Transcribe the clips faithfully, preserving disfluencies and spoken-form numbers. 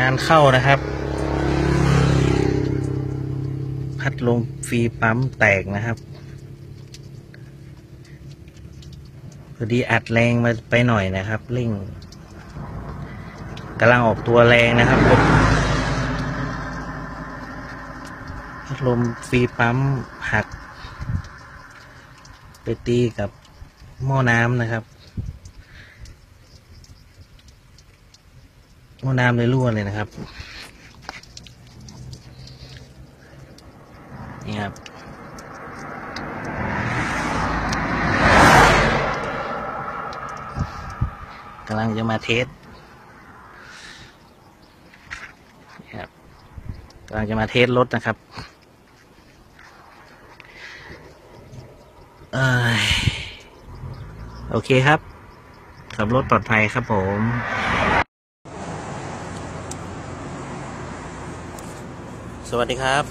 านเข้านะครับพัดลมฟรีปั๊มแตกนะครับพอดีอัดแรงมาไปหน่อยนะครับเร่งกำลังออกตัวแรงนะครับรถพัดลมฟรีปั๊มหักไปตีกับหม้อน้ำนะครับหม้อน้ำเลยรั่วเลยนะครับนี่ครับกำลังจะมาเทสนี่ครับกำลังจะมาเทสรถนะครับเออโอเคครับขับรถปลอดภัยครับผมสวัสดีครับ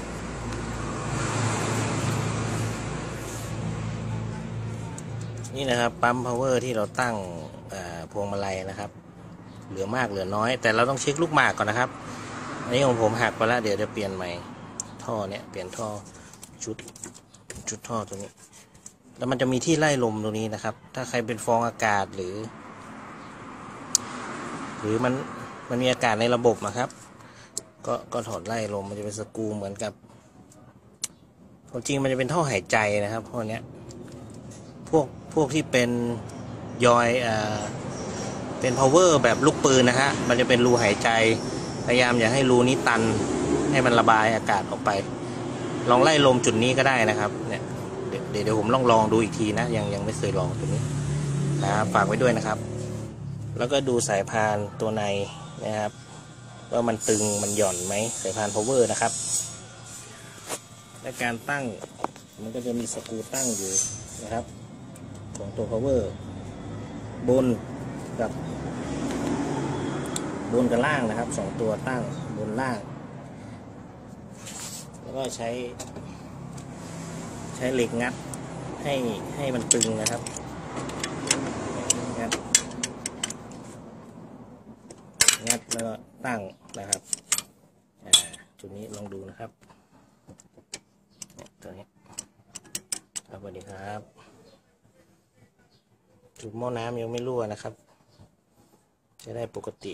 นี่นะครับปั๊มพาวเวอร์ที่เราตั้งพวงมาลัยนะครับเหลือมากเหลือน้อยแต่เราต้องเช็คลูกหมากก่อนนะครับอันนี้ของผมหักไปแล้วเดี๋ยวจะเปลี่ยนใหม่ท่อเนี่ยเปลี่ยนท่อชุดชุดท่อตัวนี้แล้วมันจะมีที่ไล่ลมตรงนี้นะครับถ้าใครเป็นฟองอากาศหรือหรือมันมันมีอากาศในระบบนะครับก็ก็ถอดไล่ลมมันจะเป็นสกรูเหมือนกับความจริงมันจะเป็นท่อหายใจนะครับพวกเนี้ยพวกพวกที่เป็นยอยเอ่อเป็น power แบบลูกปืนนะฮะมันจะเป็นรูหายใจพยายามอย่าให้รูนี้ตันให้มันระบายอากาศออกไปลองไล่ลมจุดนี้ก็ได้นะครับเนี่ยเดี๋ยวเดี๋ยวผมลองลองดูอีกทีนะยังยังไม่เคยลองตัวนี้นะครับฝากไว้ด้วยนะครับแล้วก็ดูสายพานตัวในนะครับว่ามันตึงมันหย่อนไหมสายพาน power นะครับและการตั้งมันก็จะมีสกรูตั้งอยู่นะครับของตัว power บนกับบนกับล่างนะครับสองตัวตั้งบนล่างแล้วก็ใช้ใช้เหล็กงัดให้ให้มันตึงนะครับงัดงัดแล้วก็ตั้งนะครับจุดนี้ลองดูนะครับตัวนี้สวัสดีครับจุดหม้อน้ำยังไม่รั่วนะครับจะได้ปกติ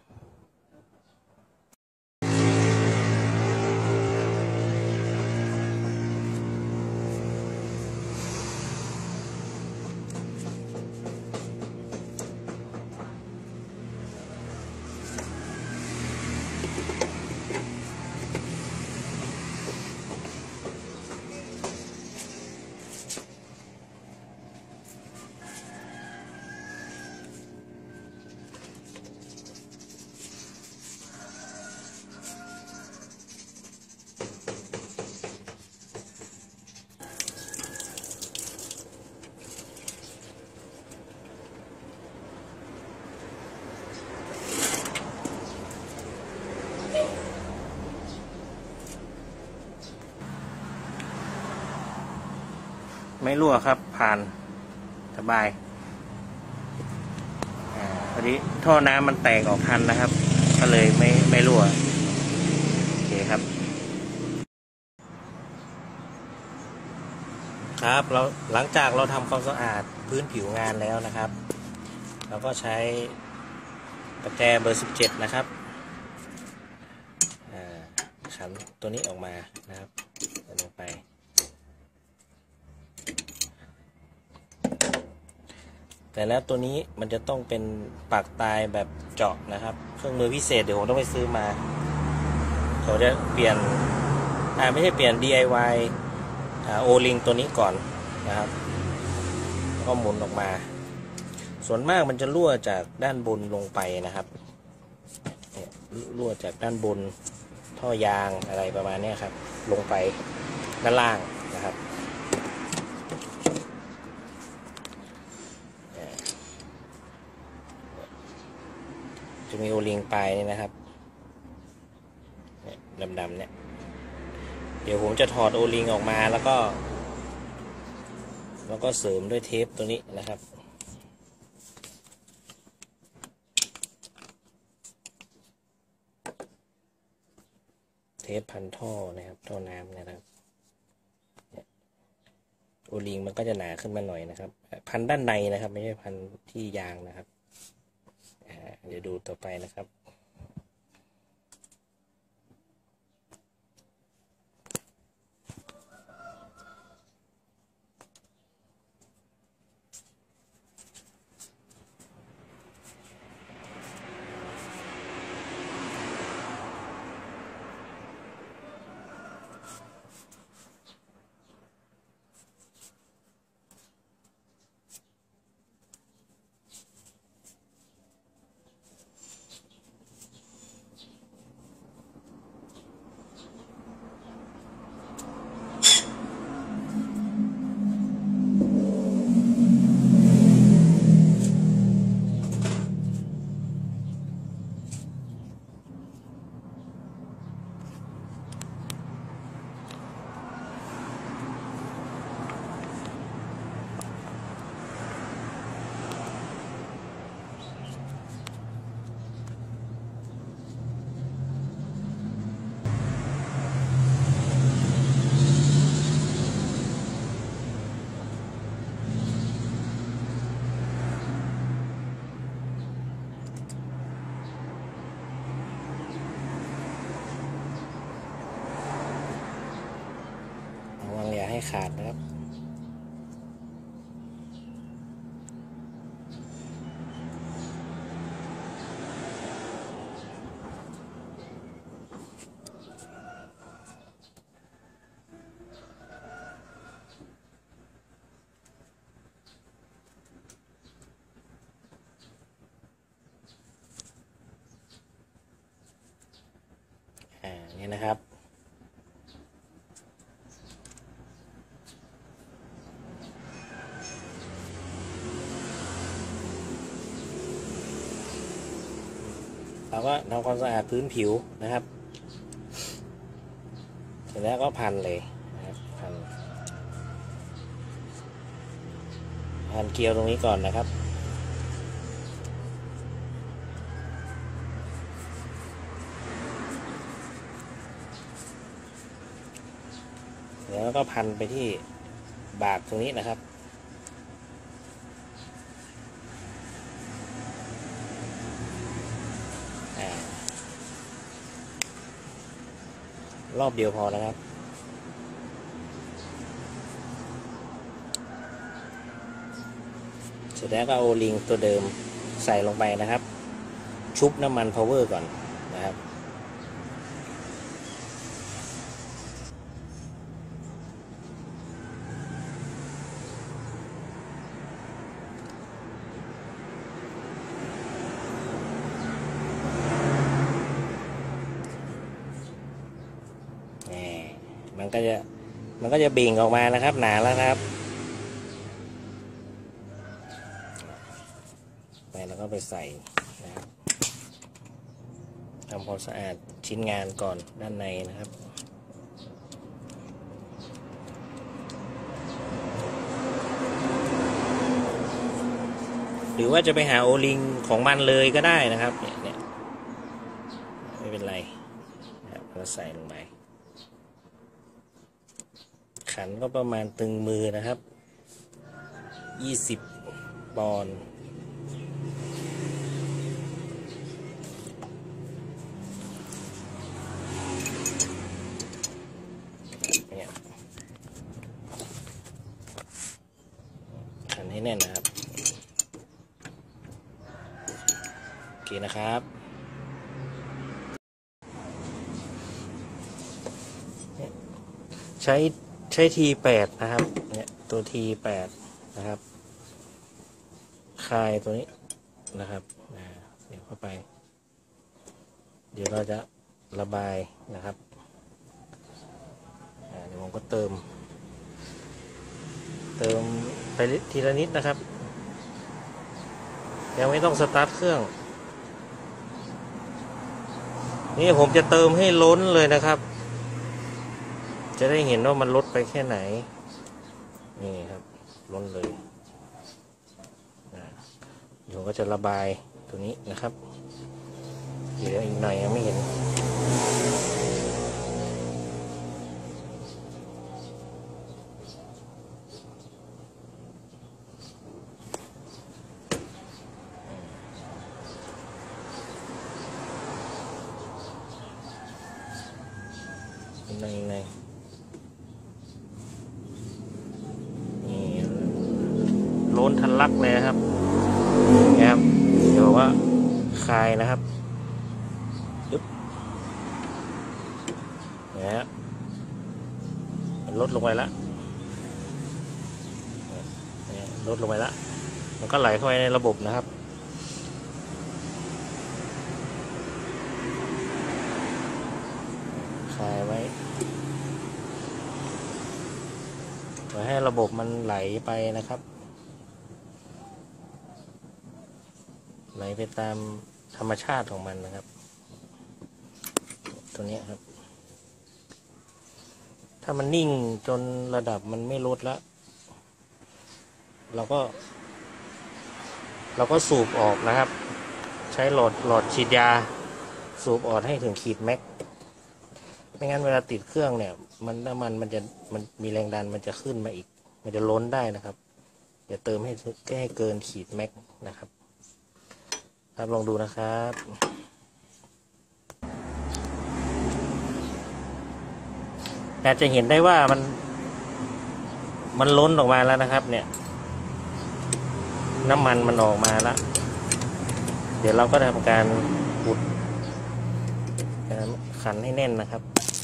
ไม่รั่วครับผ่านสบายอ่าพอดีท่อน้ำมันแตกออกทันนะครับก็เลยไม่ไม่รั่วโอเคครับครับเราหลังจากเราทำความสะอาดพื้นผิวงานแล้วนะครับเราก็ใช้ประแจเบอร์สิบเจ็ดนะครับขันตัวนี้ออกมานะครับลงไปแต่แล้วตัวนี้มันจะต้องเป็นปากตายแบบเจาะนะครับเครื่องมือพิเศษเดี๋ยวผมต้องไปซื้อมาเขาจะเปลี่ยนอ่าไม่ใช่เปลี่ยน ดี ไอ วาย อ่าโอลิงตัวนี้ก่อนนะครับก็หมุนออกมาส่วนมากมันจะรั่วจากด้านบนลงไปนะครับรั่วจากด้านบนท่อยางอะไรประมาณนี้ครับลงไปด้านล่างนะครับจะมีโอลิงปลายนี่นะครับดำๆเนี่ยเดี๋ยวผมจะถอดโอลิงออกมาแล้วก็แล้วก็เสริมด้วยเทปตัวนี้นะครับเทสพันท่อนะครับท่อน้ำนะครับโอลิงมันก็จะหนาขึ้นมาหน่อยนะครับพันด้านในนะครับไม่ใช่พันที่ยางนะครับเดี๋ยวดูต่อไปนะครับให้ขาดนะครับอ่านี่นะครับเราก็ทำความสะอาดพื้นผิวนะครับเสร็จแล้วก็พันเลยนะครับพันพันเกลียวตรงนี้ก่อนนะครับแล้วก็พันไปที่บากตรงนี้นะครับรอบเดียวพอนะครับเสร็จแล้วก็เอาลิงตัวเดิมใส่ลงไปนะครับชุบน้ำมันพาวเวอร์ก่อนนะครับมันก็จะมันก็จะเบ่งออกมานะครับหนาแล้วครับไปแล้วก็ไปใส่นะครับทำความสะอาดชิ้นงานก่อนด้านในนะครับหรือว่าจะไปหาโอลิงของมันเลยก็ได้นะครับเนี่ยเนี่ยไม่เป็นไรนะครับเราใส่ลงไปขันก็ประมาณตึงมือนะครับยี่สิบปอนด์เนี่ยขันให้แน่นนะครับโอเคนะครับใช้ใช้ ที แปด นะครับเนี่ยตัว ที แปด นะครับคลายตัวนี้นะครับเดี๋ยวเข้าไปเดี๋ยวเราจะระบายนะครับเดี๋ยวผมก็เติมเติมไปทีละนิดนะครับยังไม่ต้องสตาร์ทเครื่องนี่ผมจะเติมให้ล้นเลยนะครับจะได้เห็นว่ามันลดไปแค่ไหนนี่ครับล้นเลยเดี๋ยวก็จะระบายตัวนี้นะครับเดี๋ยวอีกหน่อยยังไม่เห็นในในนี่ล้นทะลักเลยครับนี่ครับเดี๋ยวว่าคลายนะครับปึ๊บเนี่ยลดลงไปแล้วลดลงไปแล้วมันก็ไหลเข้าไปในระบบนะครับคลายไว้ไว้ให้ระบบมันไหลไปนะครับไหลไปตามธรรมชาติของมันนะครับตัวนี้ครับถ้ามันนิ่งจนระดับมันไม่ลดแล้วเราก็เราก็สูบออกนะครับใช้หลอดหลอดฉีดยาสูบออกให้ถึงขีดแม็กไม่งั้นเวลาติดเครื่องเนี่ยมันน้ำมันมันจะมันมีแรงดันมันจะขึ้นมาอีกมันจะล้นได้นะครับอย่าเติมให้ให้เกินขีดแม็กนะครับครับลองดูนะครับอาจจะเห็นได้ว่ามันมันล้นออกมาแล้วนะครับเนี่ยน้ำมันมันออกมาแล้วเดี๋ยวเราก็ทำการอุดขันให้แน่นนะครับ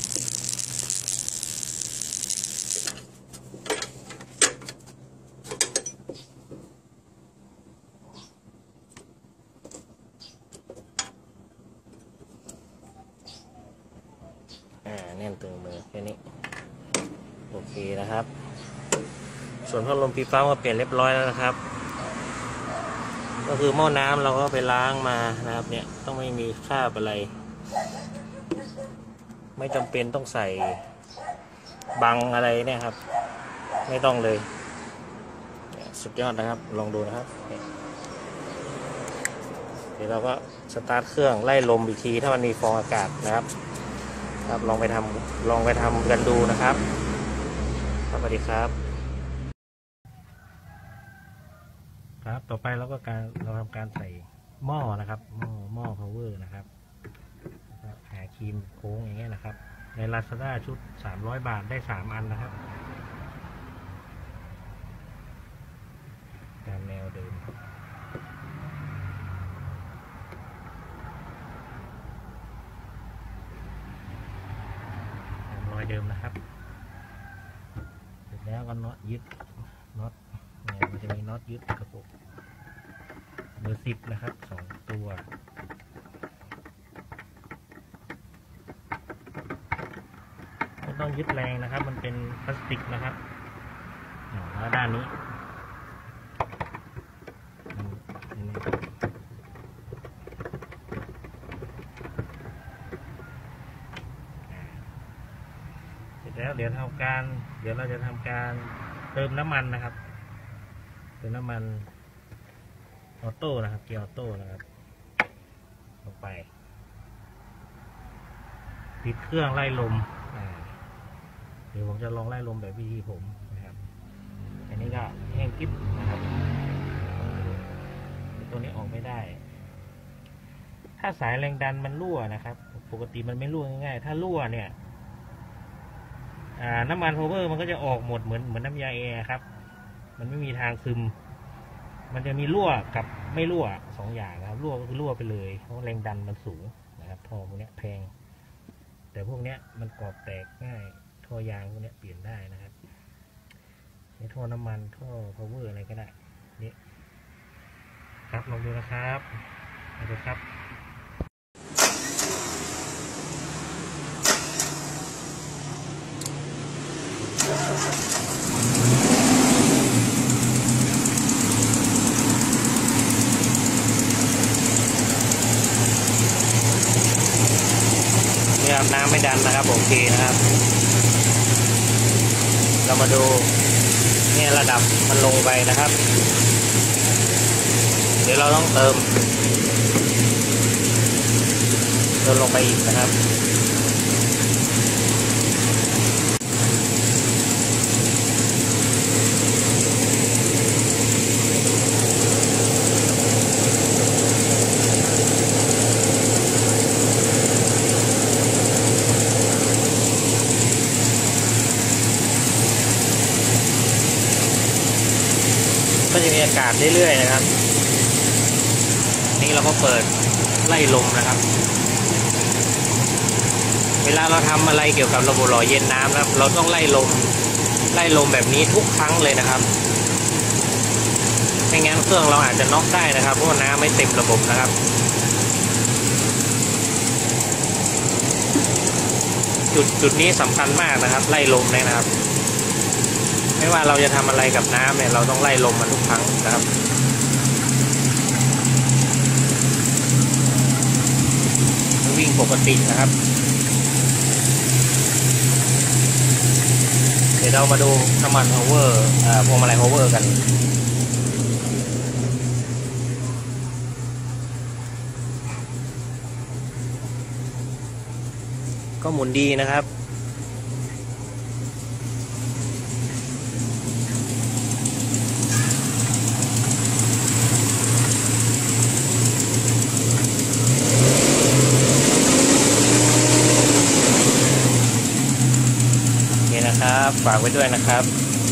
อ่าแน่นตึงมือแค่นี้โอเคนะครับส่วนพัดลมปีฟ้าก็เปลี่ยนเรียบร้อยแล้วนะครับก็คือหม้อน้ำเราก็ไปล้างมานะครับเนี่ยต้องไม่มีคราบอะไรไม่จำเป็นต้องใส่บังอะไรเนี่ยครับไม่ต้องเลยสุดยอดนะครับลองดูนะครับเดี๋ยวเราก็สตาร์ทเครื่องไล่ลมอีกทีถ้ามันมีฟองอากาศนะครับครับลองไปทำลองไปทำกันดูนะครับสวัสดีครับครับต่อไปเราก็การเราทำการใส่หม้อนะครับหม้อหม้อ power นะครับหาครีมโค้งอย่างเงี้ยนะครับใน Lazada ชุดสามร้อยบาทได้สามอันนะครับตามแนวเดิมตามรอยเดิมนะครับเสร็จแล้วก็น็อตยึดน็อตเนี่ยมันจะมีน็อตยึดกระปุกเบอร์สิบนะครับสองตัวไม่ต้องยึดแรงนะครับมันเป็นพลาสติกนะครับแล้วด้านนี้เสร็จแล้วเดี๋ยวทำการเดี๋ยวเราจะทำการเติมน้ำมันนะครับเติมน้ำมันออโต้นะครับเกียร์ออโต้นะครับลงไปปิดเครื่องไล่ลมเดี๋ยวผมจะลองไล่ลมแบบวิธีผมนะครับอันนี้ก็แห้งกิ๊บนะครับตัวนี้ออกไม่ได้ถ้าสายแรงดันมันรั่วนะครับปกติมันไม่รั่วง่ายๆถ้ารั่วเนี่ยน้ำมันโพเวอร์มันก็จะออกหมดเหมือนเหมือนน้ำยาแอร์ครับมันไม่มีทางซึมมันจะมีรั่วกับไม่รั่วสองอย่างนะครับรั่วก็คือรั่วไปเลยเพราะแรงดันมันสูงนะครับท่อพวกนี้แพงแต่พวกนี้มันกรอบแตกง่ายท่อยางพวกนี้เปลี่ยนได้นะครับใช้ท่อน้ำมันท่อพาวเวอร์อะไรก็ได้นี่ครับลองดูนะครับมาดูครับนี่ครับน้ำไม่ดันนะครับโอเคนะครับเรามาดูเนี่ยระดับมันลงไปนะครับเดี๋ยวเราต้องเติมเติมลงไปอีกนะครับากาศเรื่อยๆนะครับนี่เราก็เปิดไล่ลมนะครับเวลาเราทำอะไรเกี่ยวกับระบบหล่อเย็นน้ำนะครับเราต้องไล่ลมไล่ลมแบบนี้ทุกครั้งเลยนะครับไม่งั้นเครื่องเราอาจจะน็อกได้นะครับเพราะว่าน้ำไม่เต็มระบบนะครับจุดจุดนี้สำคัญมากนะครับไล่ลมเนี่ยนะครับไม่ว่าเราจะทำอะไรกับน้ำเนี่ยเราต้องไล่ลมมันทุกครั้งนะครับวิ่งปกตินะครับเดี๋ยวเรามาดูน้ำมันพาวเวอร์พวงมาลัยพาวเวอร์กันก็หมุนดีนะครับนี่นะครับฝากไว้ด้วยนะครับ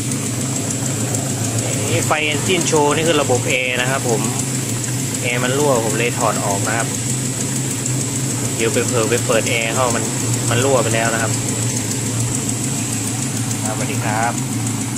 นี่ไฟเอนจินโชว์นี่คือระบบ A นะครับผม A มันรั่วผมเลยถอดออกนะครับเดี๋ยวไปเผลอไปเปิดแอร์เข้ามันมันรั่วไปแล้วนะครับสวัสดีครับ